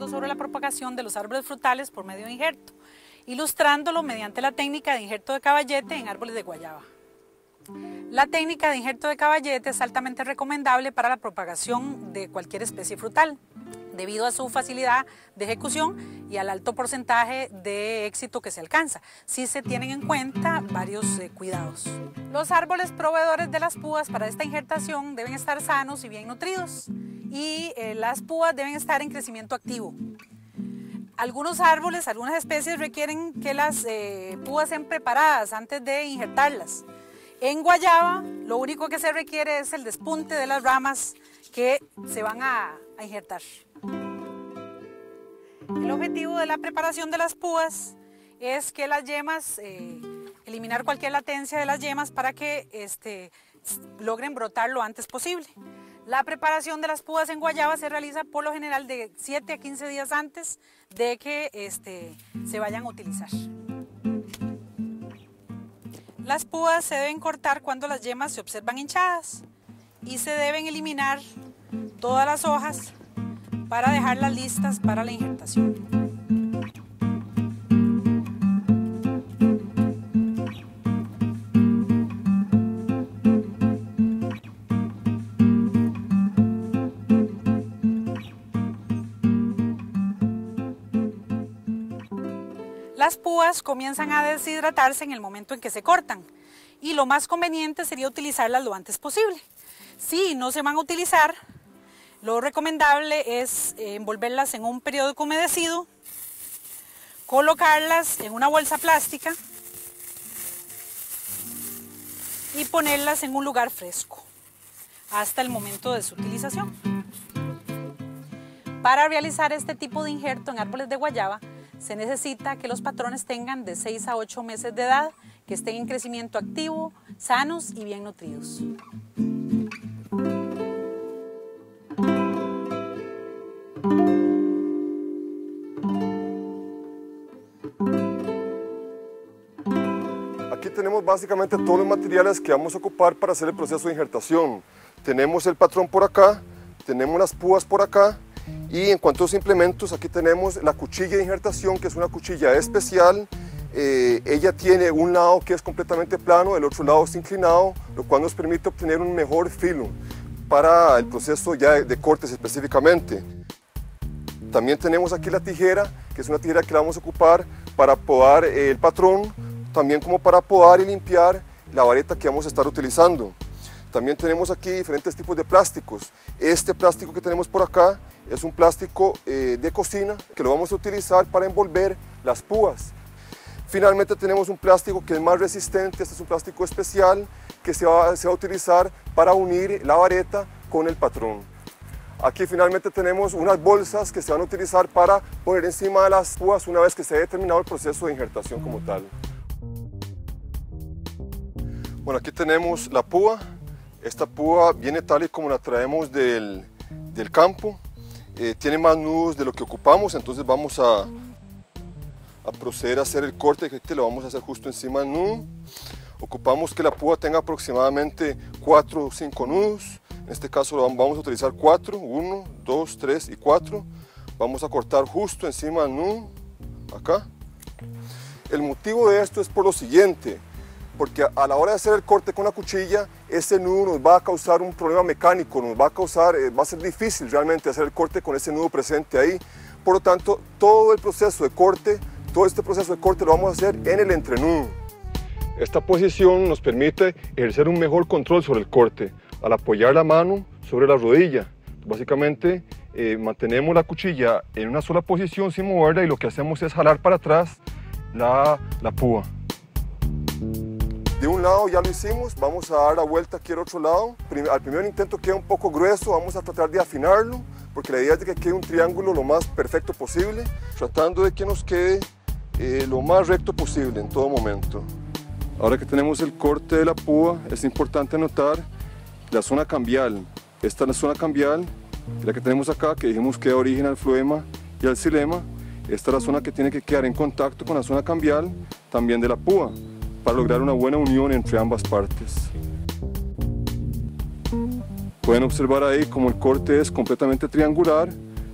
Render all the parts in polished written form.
conocimiento sobre la propagación de los árboles frutales por medio de injerto, ilustrándolo mediante la técnica de injerto de caballete en árboles de guayaba. La técnica de injerto de caballete es altamente recomendable para la propagación de cualquier especie frutal, debido a su facilidad de ejecución y al alto porcentaje de éxito que se alcanza, si se tienen en cuenta varios cuidados. Los árboles proveedores de las púas para esta injertación deben estar sanos y bien nutridos, y las púas deben estar en crecimiento activo. Algunos árboles, algunas especies requieren que las púas sean preparadas antes de injertarlas. En guayaba, lo único que se requiere es el despunte de las ramas que se van a injertar. El objetivo de la preparación de las púas es que las yemas, eliminar cualquier latencia de las yemas para que logren brotar lo antes posible. La preparación de las púas en guayaba se realiza por lo general de 7 a 15 días antes de que se vayan a utilizar. Las púas se deben cortar cuando las yemas se observan hinchadas y se deben eliminar todas las hojas para dejarlas listas para la injertación. Las púas comienzan a deshidratarse en el momento en que se cortan y lo más conveniente sería utilizarlas lo antes posible. Si no se van a utilizar, lo recomendable es envolverlas en un periódico humedecido, colocarlas en una bolsa plástica y ponerlas en un lugar fresco hasta el momento de su utilización. Para realizar este tipo de injerto en árboles de guayaba, se necesita que los patrones tengan de 6 a 8 meses de edad, que estén en crecimiento activo, sanos y bien nutridos. Aquí tenemos básicamente todos los materiales que vamos a ocupar para hacer el proceso de injertación. Tenemos el patrón por acá, tenemos las púas por acá, y en cuanto a los implementos, aquí tenemos la cuchilla de injertación, que es una cuchilla especial. Ella tiene un lado que es completamente plano, el otro lado es inclinado, lo cual nos permite obtener un mejor filo para el proceso ya de cortes específicamente. También tenemos aquí la tijera, que es una tijera que la vamos a ocupar para podar el patrón, también como para podar y limpiar la vareta que vamos a estar utilizando. También tenemos aquí diferentes tipos de plásticos. Este plástico que tenemos por acá es un plástico de cocina que lo vamos a utilizar para envolver las púas. Finalmente tenemos un plástico que es más resistente, este es un plástico especial que se va a utilizar para unir la vareta con el patrón. Aquí finalmente tenemos unas bolsas que se van a utilizar para poner encima de las púas una vez que se haya terminado el proceso de injertación como tal. Bueno, aquí tenemos la púa. Esta púa viene tal y como la traemos del campo. Tiene más nudos de lo que ocupamos, entonces vamos a proceder a hacer el corte, que lo vamos a hacer justo encima del nudo. Ocupamos que la púa tenga aproximadamente 4 o 5 nudos. En este caso vamos a utilizar 4, 1, 2, 3 y 4. Vamos a cortar justo encima del nudo, acá. El motivo de esto es por lo siguiente, porque a la hora de hacer el corte con la cuchilla, ese nudo nos va a causar un problema mecánico, va a ser difícil realmente hacer el corte con ese nudo presente ahí. Por lo tanto, todo este proceso de corte lo vamos a hacer en el entrenudo. Esta posición nos permite ejercer un mejor control sobre el corte, al apoyar la mano sobre la rodilla. Básicamente, mantenemos la cuchilla en una sola posición sin moverla y lo que hacemos es jalar para atrás la púa. De un lado ya lo hicimos, vamos a dar la vuelta aquí al otro lado. Al primer intento queda un poco grueso, vamos a tratar de afinarlo, porque la idea es de que quede un triángulo lo más perfecto posible, tratando de que nos quede lo más recto posible en todo momento. Ahora que tenemos el corte de la púa, es importante notar la zona cambial. Esta es la zona cambial, la que tenemos acá, que dijimos que da origen al floema y al xilema. Esta es la zona que tiene que quedar en contacto con la zona cambial también de la púa, para lograr una buena unión entre ambas partes. Pueden observar ahí como el corte es completamente triangular,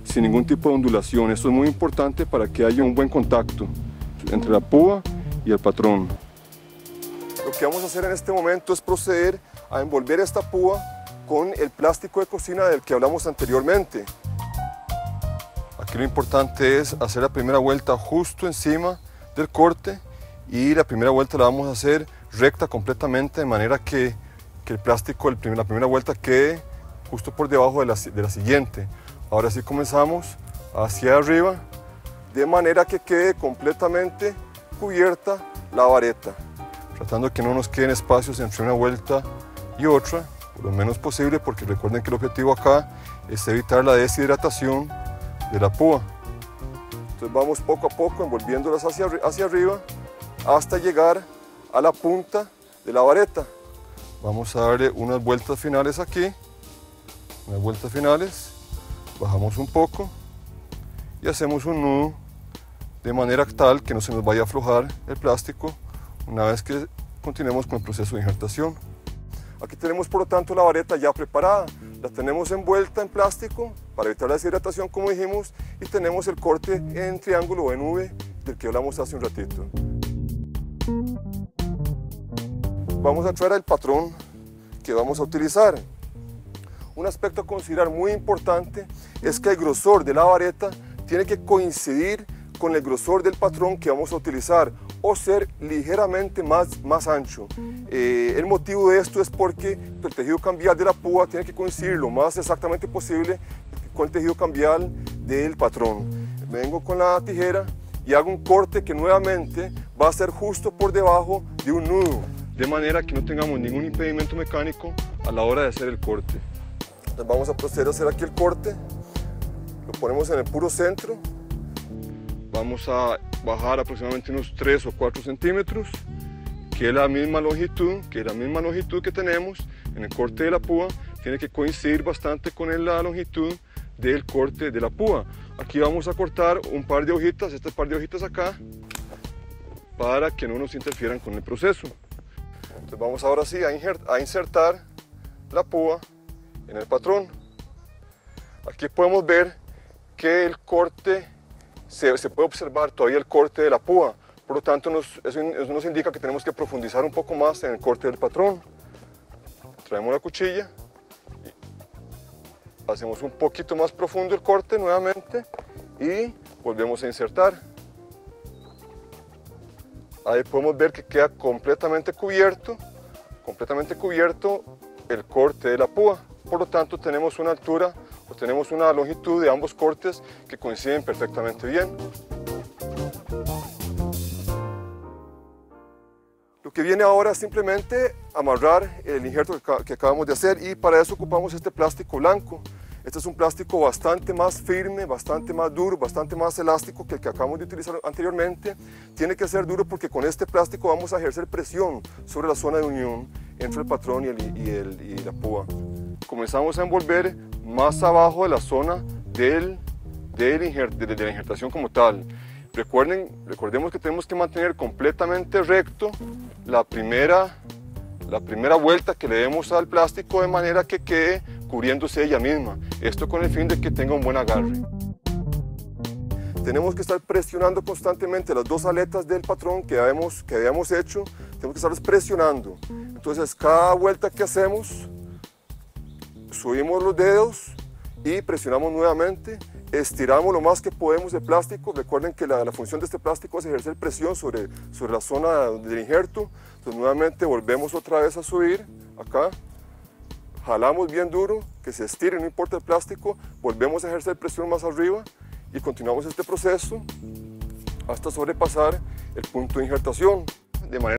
sin ningún tipo de ondulación. Esto es muy importante para que haya un buen contacto entre la púa y el patrón. Lo que vamos a hacer en este momento es proceder a envolver esta púa con el plástico de cocina del que hablamos anteriormente. Aquí lo importante es hacer la primera vuelta justo encima del corte y la primera vuelta la vamos a hacer recta completamente de manera que el plástico, la primera vuelta quede justo por debajo de la siguiente. Ahora sí comenzamos hacia arriba de manera que quede completamente cubierta la vareta, tratando de que no nos queden espacios entre una vuelta y otra, por lo menos posible, porque recuerden que el objetivo acá es evitar la deshidratación de la púa. Entonces vamos poco a poco envolviéndolas hacia arriba hasta llegar a la punta de la vareta. Vamos a darle unas vueltas finales aquí, unas vueltas finales, bajamos un poco y hacemos un nudo de manera tal que no se nos vaya a aflojar el plástico una vez que continuemos con el proceso de injertación. Aquí tenemos por lo tanto la vareta ya preparada, la tenemos envuelta en plástico para evitar la deshidratación como dijimos y tenemos el corte en triángulo o en V del que hablamos hace un ratito. Vamos a traer el patrón que vamos a utilizar. Un aspecto a considerar muy importante es que el grosor de la vareta tiene que coincidir con el grosor del patrón que vamos a utilizar o ser ligeramente más ancho. El motivo de esto es porque el tejido cambial de la púa tiene que coincidir lo más exactamente posible con el tejido cambial del patrón. Vengo con la tijera y hago un corte que nuevamente va a ser justo por debajo de un nudo, de manera que no tengamos ningún impedimento mecánico a la hora de hacer el corte. Entonces vamos a proceder a hacer aquí el corte, lo ponemos en el puro centro, vamos a bajar aproximadamente unos 3 o 4 centímetros, que es la misma longitud que tenemos en el corte de la púa, tiene que coincidir bastante con la longitud del corte de la púa. Aquí vamos a cortar un par de hojitas, este par de hojitas acá, para que no nos interfieran con el proceso. Entonces vamos ahora sí a insertar la púa en el patrón. Aquí podemos ver que el corte, se puede observar todavía el corte de la púa, por lo tanto eso nos indica que tenemos que profundizar un poco más en el corte del patrón. Traemos la cuchilla, y hacemos un poquito más profundo el corte nuevamente y volvemos a insertar. Ahí podemos ver que queda completamente cubierto el corte de la púa. Por lo tanto tenemos una altura o tenemos una longitud de ambos cortes que coinciden perfectamente bien. Lo que viene ahora es simplemente amarrar el injerto que acabamos de hacer y para eso ocupamos este plástico blanco. Este es un plástico bastante más firme, bastante más duro, bastante más elástico que el que acabamos de utilizar anteriormente. Tiene que ser duro porque con este plástico vamos a ejercer presión sobre la zona de unión entre el patrón y la púa. Comenzamos a envolver más abajo de la zona de la injertación como tal. Recordemos que tenemos que mantener completamente recto la primera vuelta que le demos al plástico de manera que quede cubriéndose ella misma. Esto con el fin de que tenga un buen agarre. Tenemos que estar presionando constantemente las dos aletas del patrón que habíamos hecho. Tenemos que estarlas presionando. Entonces cada vuelta que hacemos, subimos los dedos y presionamos nuevamente. Estiramos lo más que podemos el plástico. Recuerden que la función de este plástico es ejercer presión sobre la zona del injerto. Entonces nuevamente volvemos otra vez a subir acá. Jalamos bien duro, que se estire, no importa el plástico. Volvemos a ejercer presión más arriba y continuamos este proceso hasta sobrepasar el punto de injertación. De manera